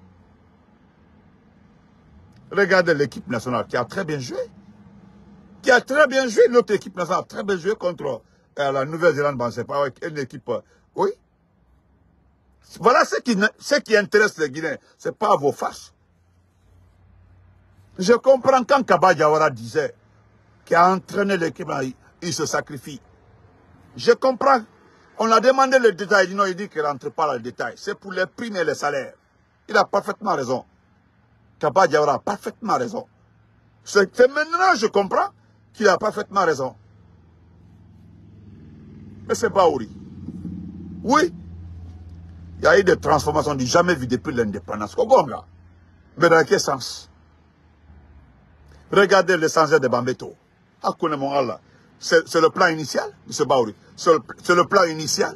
Regardez l'équipe nationale qui a très bien joué. Qui a très bien joué. Notre équipe nationale a très bien joué contre euh, la Nouvelle-Zélande. Bon, c'est pas une équipe... Euh, oui. Voilà ce qui, ce qui intéresse les Guinéens. Ce n'est pas vos farces. Je comprends quand Kaba Diawara disait qu'il a entraîné l'équipe, il, il se sacrifie. Je comprends. On a demandé le détail. Il dit non, il dit qu'il ne rentre pas dans le détail. C'est pour les primes et les salaires. Il a parfaitement raison. Kaba Diawara a parfaitement raison. C'est maintenant je comprends qu'il a parfaitement raison. Mais c'est pas Ouri. Oui. Il y a eu des transformations du jamais vues depuis l'indépendance. Mais dans quel sens? Regardez l'essentiel de Bambeto. Ah, connais mon Allah. C'est le plan initial, M. Baouri. C'est le, le plan initial.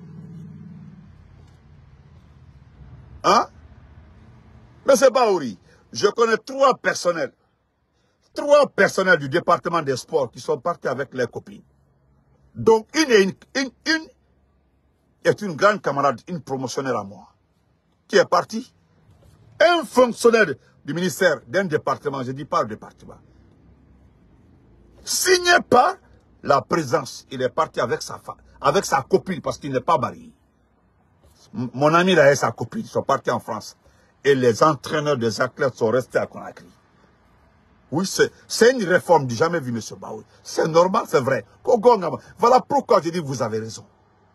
Hein? M. Baouri, je connais trois personnels. Trois personnels du département des sports qui sont partis avec leurs copines. Donc, une, est une, une, une est une grande camarade, une promotionnaire à moi, qui est partie. Un fonctionnaire du ministère d'un département, je ne dis pas le département, signé par la présidence. Il est parti avec sa femme, avec sa copine, parce qu'il n'est pas marié. Mon ami là et sa copine, ils sont partis en France. Et les entraîneurs des athlètes sont restés à Conakry. Oui, c'est une réforme du jamais vu, M. Baouri. C'est normal, c'est vrai. Voilà pourquoi je dis que vous avez raison.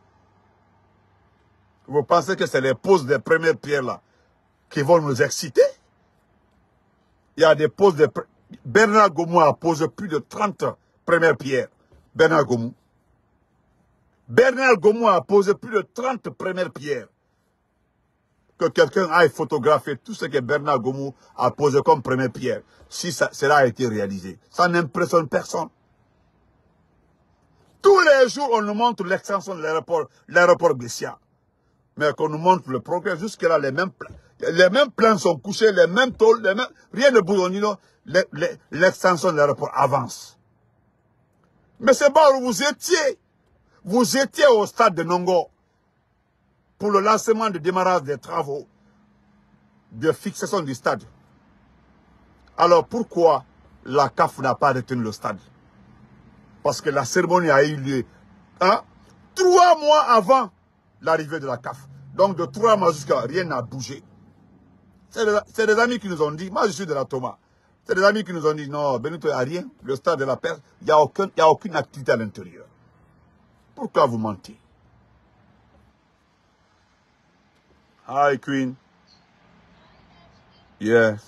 Vous pensez que c'est les poses des premières pierres là qui vont nous exciter? Il y a des poses de... Bernard Gomou a posé plus de trente premières pierres. Bernard Gomou. Bernard Gomou a posé plus de trente premières pierres. Que quelqu'un aille photographier tout ce que Bernard Gomou a posé comme première pierre. Si ça, cela a été réalisé. Ça n'impressionne personne. Tous les jours, on nous montre l'extension de l'aéroport, l'aéroport Bessia. Mais qu'on nous montre le progrès, jusque-là, les mêmes plans. Les mêmes plans sont couchés, les mêmes tôles, les mêmes... Rien ne bouge, l'extension de l'aéroport avance. Mais c'est bon, vous étiez, vous étiez au stade de Nongo pour le lancement de démarrage des travaux de fixation du stade. Alors pourquoi la C A F n'a pas retenu le stade? Parce que la cérémonie a eu lieu hein, trois mois avant l'arrivée de la C A F. Donc de trois mois jusqu'à rien n'a bougé. C'est des, des amis qui nous ont dit, moi je suis de la Thomas, c'est des amis qui nous ont dit, non, Benito, il n'y a rien, le stade de la Perse, il n'y a, a aucune activité à l'intérieur. Pourquoi vous mentez? Hi, Queen. Yes.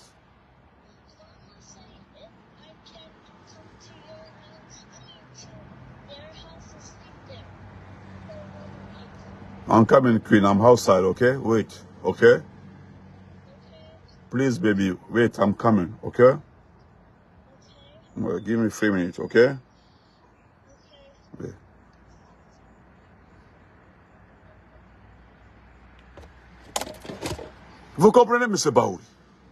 I'm coming, Queen. I'm outside, okay? Wait, okay? Please, baby, wait, I'm coming, okay? Well, give me three minutes, okay? Okay. Vous comprenez, M. Baouri?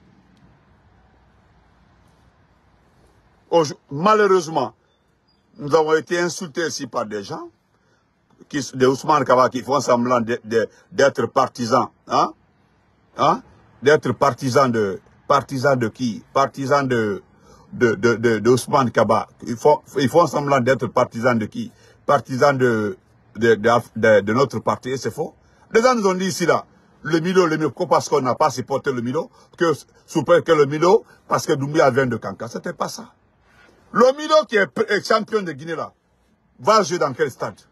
Malheureusement, nous avons été insultés ici par des gens, qui, des Ousmane Kaba, qui font semblant d'être partisans, hein? Hein? D'être partisans de, partisans de qui? Partisans de, de, de, de, de Ousmane Kaba. Ils font, ils font semblant d'être partisans de qui? Partisans de, de, de, de, de notre parti, et c'est faux. Les gens nous ont dit ici, là, le Milo, le Milo, parce qu'on n'a pas supporté le Milo, que, que le Milo, parce que Doumbia vient de Kanka. C'était pas ça. Le Milo qui est champion de Guinée, là, va jouer dans quel stade?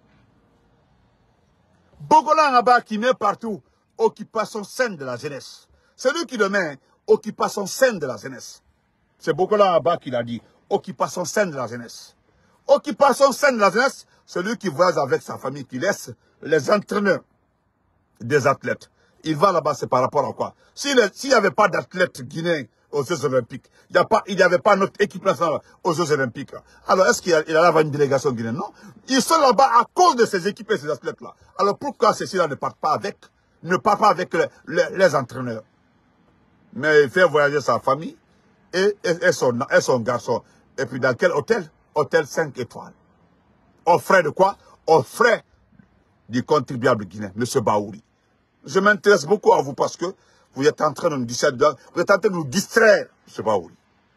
Bogolan Abba qui met partout, occupation saine de la jeunesse. C'est lui qui le met, occupation saine de la jeunesse. C'est Bogolan Abba qui l'a dit, occupation saine de la jeunesse. Occupation saine de la jeunesse, c'est lui qui voyage avec sa famille, qui laisse les entraîneurs des athlètes. Il va là-bas, c'est par rapport à quoi? S'il n'y avait pas d'athlètes guinéens aux Jeux Olympiques, il n'y avait pas notre équipe nationale aux Jeux Olympiques. Alors, est-ce qu'il allait avoir une délégation guinéenne? Non. Ils sont là-bas à cause de ces équipes et ces athlètes-là. Alors, pourquoi ceux-là ne partent pas avec, ne partent pas avec les, les, les entraîneurs? Mais il fait voyager sa famille et, et, et, son, et son garçon. Et puis, dans quel hôtel? Hôtel cinq étoiles. Aux frais de quoi? Aux frais du contribuable guinéen, M. Baouri. Je m'intéresse beaucoup à vous parce que vous êtes en train de nous distraire, vous êtes en train de nous distraire, M. Baouri.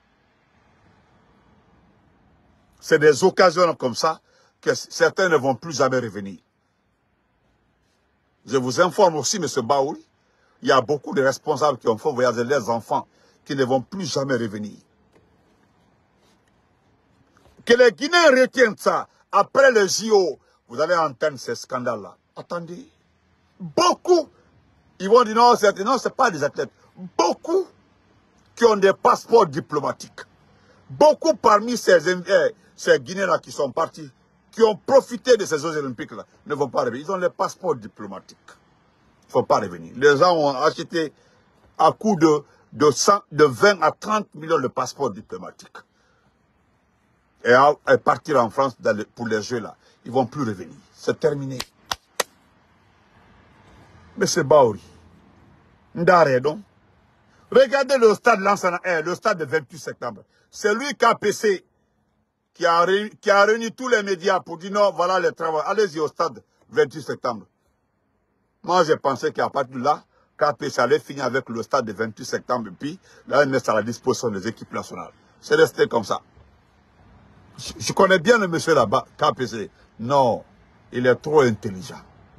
C'est des occasions comme ça que certains ne vont plus jamais revenir. Je vous informe aussi, M. Baouri, il y a beaucoup de responsables qui ont fait voyager leurs enfants qui ne vont plus jamais revenir. Que les Guinéens retiennent ça. Après le J O, vous allez entendre ces scandales-là. Attendez. Beaucoup, ils vont dire non, c'est non, pas des athlètes. Beaucoup qui ont des passeports diplomatiques. Beaucoup parmi ces, ces Guinéens-là qui sont partis, qui ont profité de ces Jeux Olympiques-là, ne vont pas revenir. Ils ont les passeports diplomatiques. Il ne faut pas revenir. Les gens ont acheté à coût de, de, cent, de vingt à trente millions de passeports diplomatiques. et, à, et partir en France dans le, pour les jeux là. Ils ne vont plus revenir. C'est terminé. Mais c'est Baouri. Ndare donc. Regardez le stade Lansana, eh, le stade de vingt-huit septembre. C'est lui K P C qui a, réuni, qui a réuni tous les médias pour dire non, voilà les travaux. Allez-y au stade vingt-huit septembre. Moi, j'ai pensé qu'à partir de là, K P C allait finir avec le stade de vingt-huit septembre. Et puis, là, il met à la disposition des équipes nationales. C'est resté comme ça. Je, je connais bien le monsieur là-bas, K P C. Non, il est trop intelligent.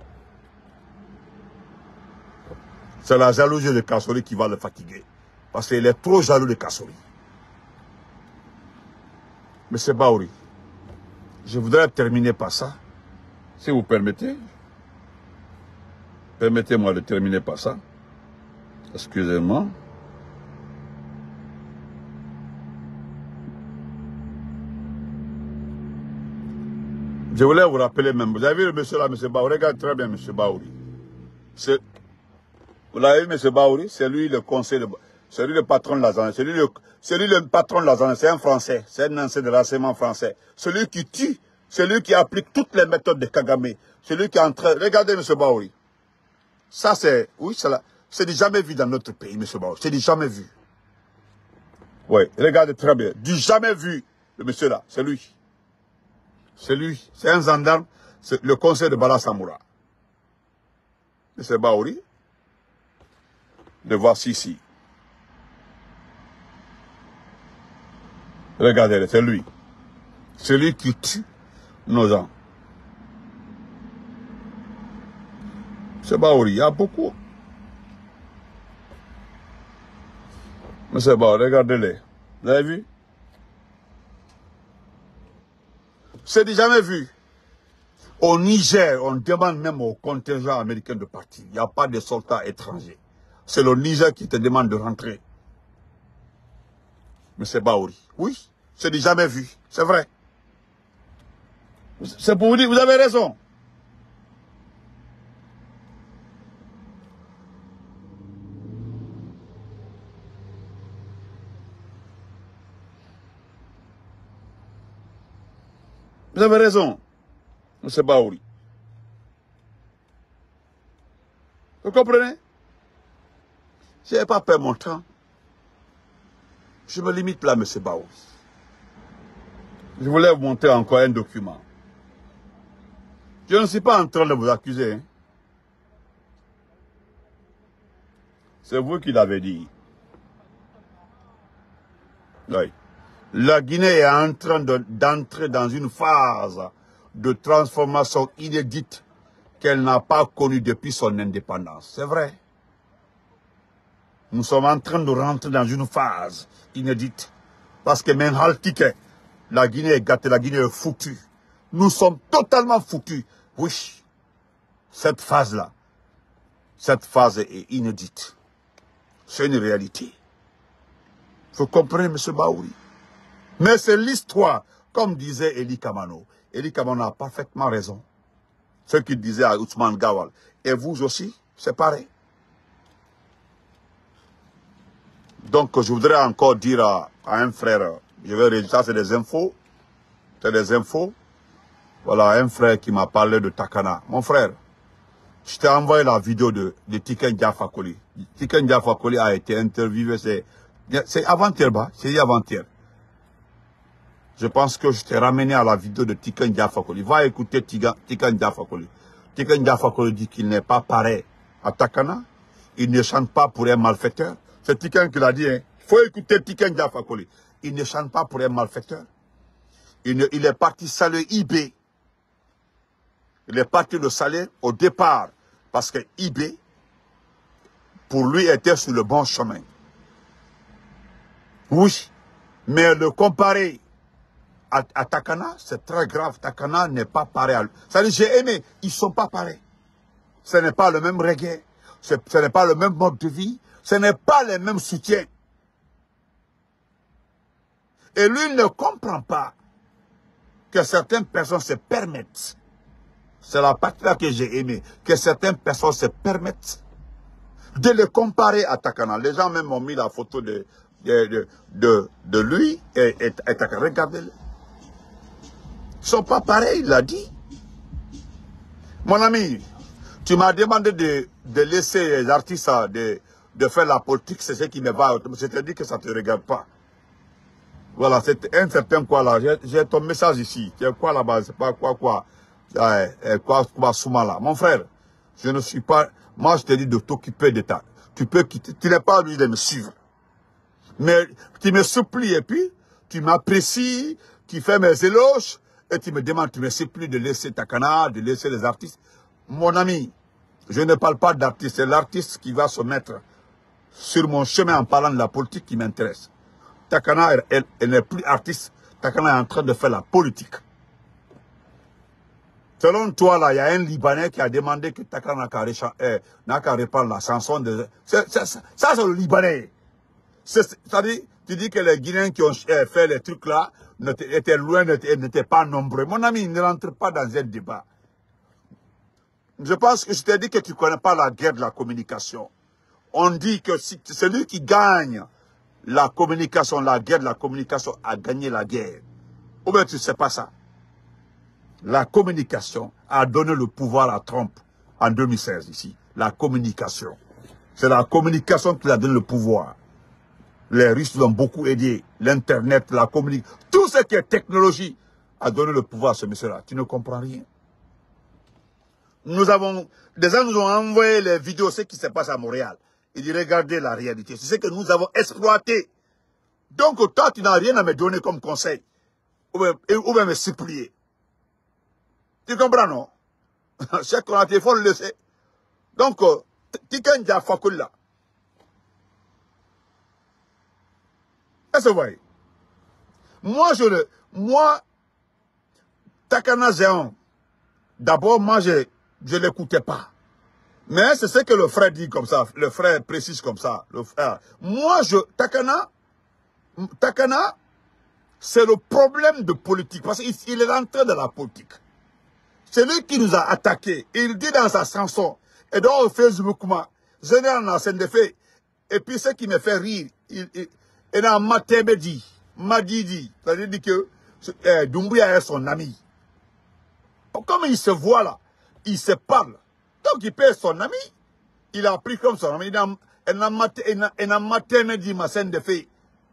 C'est la jalousie de Kassori qui va le fatiguer. Parce qu'il est trop jaloux de Kassori. Monsieur Baouri, je voudrais terminer par ça. Si vous permettez. Permettez-moi de terminer par ça. Excusez-moi. Je voulais vous rappeler même. Vous avez vu le monsieur là, monsieur Baouri. Regardez très bien, monsieur Baouri. C'est... Vous l'avez vu, M. Baouri, c'est lui le conseil, de, c'est lui le patron de la zone, c'est lui le, c'est lui le patron de la zone, c'est un Français, c'est un ancien de l'enseignement français. Celui qui tue, celui qui applique toutes les méthodes de Kagame, celui qui est en train, regardez M. Baouri. Ça c'est, oui, c'est là, c'est du jamais vu dans notre pays, M. Baouri, c'est du jamais vu. Oui, regardez très bien, du jamais vu, le monsieur là, c'est lui. C'est lui, c'est un gendarme, c'est le conseil de Bala Samoura. M. Baouri. De voir ici. Regardez, c'est lui. C'est lui qui tue nos gens. C'est Baouri, il y a beaucoup. Mais c'est Baouri, regardez-les. Vous avez vu? C'est du jamais vu. Au Niger, on demande même au contingent américain de partir. Il n'y a pas de soldats étrangers. C'est le Niger qui te demande de rentrer. Mais c'est Baouri. Oui, c'est du jamais vu. C'est vrai. C'est pour vous dire, vous avez raison. Vous avez raison. C'est Baouri. Vous comprenez? Je n'ai pas perdu mon temps. Je me limite là, M. Baouri. Je voulais vous montrer encore un document. Je ne suis pas en train de vous accuser. Hein. C'est vous qui l'avez dit. Oui. La Guinée est en train d'entrer dans une phase de transformation inédite qu'elle n'a pas connue depuis son indépendance. C'est vrai. Nous sommes en train de rentrer dans une phase inédite. Parce que même Haltike, la Guinée est gâtée, la Guinée est foutue. Nous sommes totalement foutus. Oui, cette phase-là, cette phase est inédite. C'est une réalité. Vous comprenez, M. Baouri? Mais c'est l'histoire, comme disait Eli Kamano. Eli Kamano a parfaitement raison. Ce qu'il disait à Ousmane Gawal. Et vous aussi, c'est pareil. Donc, je voudrais encore dire à, à un frère, je vais, ça c'est des infos, c'est des infos. Voilà, un frère qui m'a parlé de Takana. Mon frère, je t'ai envoyé la vidéo de, de Tiken Jah Fakoly. Tiken Jah Fakoly a été interviewé, c'est avant-hier, c'est avant-hier. Je pense que je t'ai ramené à la vidéo de Tiken Jah Fakoly. Va écouter Tiken Jah Fakoly. Tiken Jah Fakoly dit qu'il n'est pas pareil à Takana. Il ne chante pas pour un malfaiteur. C'est Tiken qui l'a dit. Il hein. faut écouter Tiken Jah Fakoly. Il ne chante pas pour un malfaiteur. Il, ne, il est parti saluer I B. Il est parti le saluer au départ. Parce que I B, pour lui, était sur le bon chemin. Oui. Mais le comparer à, à Takana, c'est très grave. Takana n'est pas pareil à lui. C'est-à-dire, j'ai aimé. Ils ne sont pas pareils. Ce n'est pas le même reggae. Ce n'est pas le même mode de vie. Ce n'est pas les mêmes soutiens. Et lui, il ne comprend pas que certaines personnes se permettent. C'est la partie-là que j'ai aimé. Que certaines personnes se permettent de le comparer à Takana. Les gens même ont mis la photo de, de, de, de, de lui et, et, et Takana. Regardez-le. ne sont pas pareils, il l'a dit. Mon ami, tu m'as demandé de, de laisser les artistes de, de faire la politique, c'est ce qui me va. Je te dis que ça ne te regarde pas. Voilà, c'est un certain quoi là. J'ai ton message ici. Tu es quoi là-bas? C'est pas quoi quoi. Euh, quoi quoi souma là. Mon frère, je ne suis pas. Moi, je te dis de t'occuper de ta. Tu peux quitter. Tu n'es pas obligé de me suivre. Mais tu me supplies et puis tu m'apprécies, tu fais mes éloges et tu me demandes, tu me supplies de laisser Takana, de laisser les artistes. Mon ami, je ne parle pas d'artiste, c'est l'artiste qui va se mettre sur mon chemin en parlant de la politique qui m'intéresse. Takana, elle, elle, elle n'est plus artiste. Takana est en train de faire la politique. Selon toi, là, il y a un Libanais qui a demandé que Takana n'a qu'à reprendre la chanson de... Ça, c'est le Libanais. C'est-à-dire, tu dis que les Guinéens qui ont fait les trucs là étaient loin, n'étaient pas nombreux. Mon ami, ne rentre pas dans un débat. Je pense que je t'ai dit que tu ne connais pas la guerre de la communication. On dit que si celui qui gagne la communication, la guerre de la communication a gagné la guerre. Ou bien tu ne sais pas ça. La communication a donné le pouvoir à Trump en deux mille seize ici. La communication. C'est la communication qui a donné le pouvoir. Les Russes l'ont beaucoup aidé. L'Internet, la communication, tout ce qui est technologie a donné le pouvoir à ce monsieur-là. Tu ne comprends rien. Nous avons, des gens nous ont envoyé les vidéos, ce qui se passe à Montréal. Ils disent, regardez la réalité. C'est ce que nous avons exploité. Donc, toi, tu n'as rien à me donner comme conseil. Ou bien, ou bien me supplier. Tu comprends, non? C'est qu'on a téléphone, le sait. Donc, tu as un fakul là. Est-ce que vous voyez? Moi, je le, moi, Takana Zéon, d'abord, moi, je ne l'écoutais pas. Mais c'est ce que le frère dit comme ça, le frère précise comme ça, le frère. Moi, je, Takana, Takana, c'est le problème de politique, parce qu'il est rentré dans la politique. C'est lui qui nous a attaqués. Il dit dans sa chanson, et dans Facebook, moi, je n'ai en scène de fait. Et puis, ce qui me fait rire, il, il, et dans Matemedi, Madidi, c'est-à-dire que euh, Doumbouya est son ami. Comme il se voit là, il se parle. Donc il peut être son ami. Il a pris comme son ami. Il a Matemedi, ma scène de fait.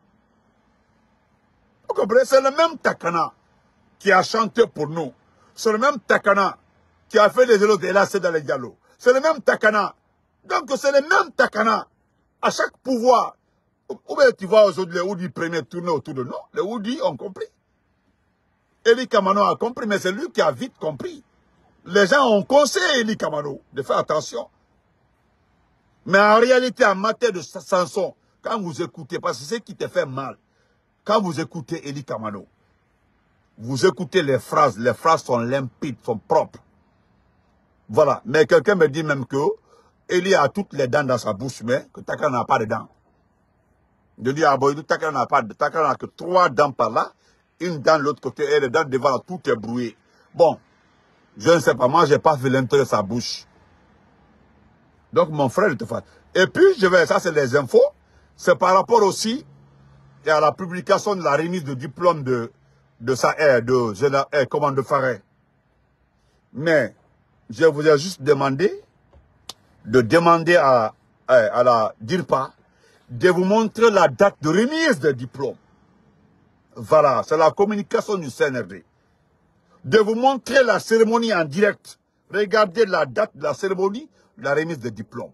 Vous comprenez? C'est le même Takana qui a chanté pour nous. C'est le même Takana qui a fait des éloges de là, c'est dans les dialogues. C'est le même Takana. Donc c'est le même Takana. À chaque pouvoir. Ou bien tu vois aujourd'hui les Oudi premiers tourner autour de nous. Les Oudi ont compris. Eli Kamano a compris, mais c'est lui qui a vite compris. Les gens ont conseillé Eli Kamano de faire attention. Mais en réalité, en matière de chanson, quand vous écoutez, parce que c'est ce qui te fait mal, quand vous écoutez Eli Kamano, vous écoutez les phrases, les phrases sont limpides, sont propres. Voilà. Mais quelqu'un me dit même que Eli a toutes les dents dans sa bouche, mais que Takana n'a pas de dents. Je dis à Boydou, Takana n'a pas de Takana n'a que trois dents par là, une dent de l'autre côté, et les dents devant, tout est brouillé. Bon, je ne sais pas, moi, je n'ai pas vu l'intérieur de sa bouche. Donc, mon frère, il te fait. Et puis, je vais, ça, c'est les infos. C'est par rapport aussi à la publication de la remise de diplôme de, de sa air, de, de, comment de Faré. Mais, je vous ai juste demandé de demander à, à, à la DIRPA de vous montrer la date de remise de diplôme. Voilà, c'est la communication du C N R D. De vous montrer la cérémonie en direct. Regardez la date de la cérémonie, la remise de diplôme.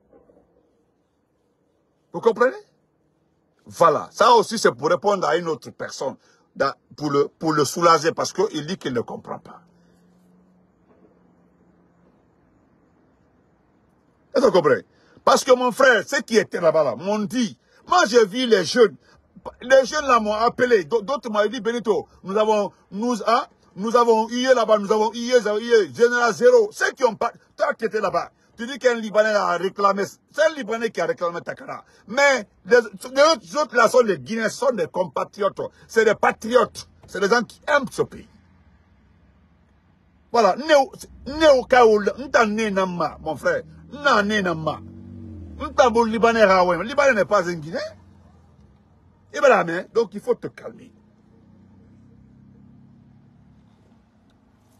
Vous comprenez? Voilà, ça aussi c'est pour répondre à une autre personne, pour le, pour le soulager, parce qu'il dit qu'il ne comprend pas. Est-ce que vous comprenez? Parce que mon frère, ceux qui étaient là-bas, là, m'ont dit, moi j'ai vu les jeunes, les jeunes là m'ont appelé, d'autres m'ont dit, Benito, nous avons, nous, hein, nous avons eu là-bas, nous avons eu, Général Zéro, ceux qui ont pas, toi qui étais là-bas, tu dis qu'un Libanais a réclamé, c'est un Libanais qui a réclamé Takana. Mais les, les autres là sont des Guinéens, sont des compatriotes, c'est des patriotes, c'est des gens qui aiment ce pays. Voilà, Néo, Néo Kaoul, Ntanenama, mon frère, Nanenama. Le Libanais, le Libanais n'est pas un Guinéen. Et voilà, donc il faut te calmer.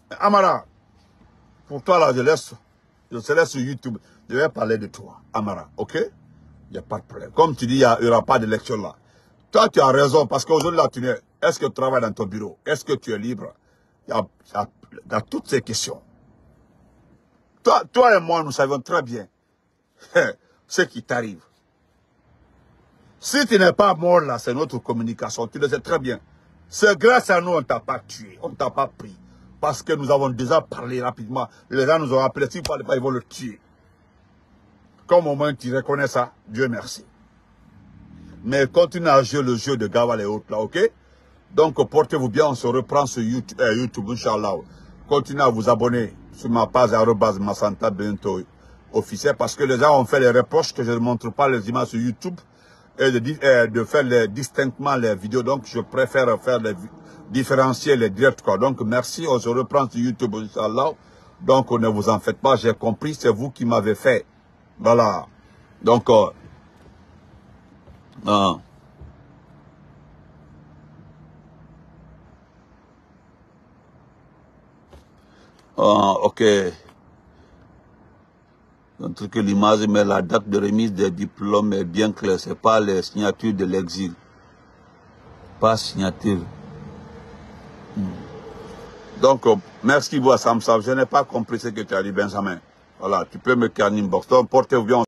Amara, pour toi là, je laisse, je te laisse sur YouTube. Je vais parler de toi, Amara, ok? Il n'y a pas de problème. Comme tu dis, il n'y aura pas d'élection là. Toi, tu as raison, parce qu'aujourd'hui, là, tu es, est-ce que tu travailles dans ton bureau? Est-ce que tu es libre? Il y a, il y a, il y a toutes ces questions. Toi, toi et moi, nous savons très bien ce qui t'arrive. Si tu n'es pas mort là, c'est notre communication, tu le sais très bien. C'est grâce à nous, on ne t'a pas tué, on ne t'a pas pris. Parce que nous avons déjà parlé rapidement. Les gens nous ont appelé, s'ils ne parlent pas, ils vont le tuer. Comme au moins tu reconnais ça, Dieu merci. Mais continue à jouer le jeu de Gawal et autres là, ok? Donc portez-vous bien, on se reprend sur YouTube, euh, YouTube Inch'Allah. Continuez à vous abonner sur ma page arobase Massanta Bento officiel, parce que les gens ont fait les reproches que je ne montre pas les images sur YouTube et de, euh, de faire les, distinctement les vidéos. Donc je préfère faire les différencier les directs quoi. Donc merci, on se reprend sur YouTube Inch'Allah. Donc ne vous en faites pas, j'ai compris, c'est vous qui m'avez fait. Voilà. Donc euh, euh, euh, ok. Un truc que l'image, mais la date de remise des diplômes est bien claire. C'est pas les signatures de l'exil. Pas signature. Hmm. Donc, euh, merci, Bois Samsam. Je n'ai pas compris ce que tu as dit, Benjamin. Voilà, tu peux me carner une box. Donc, portez-vous bien.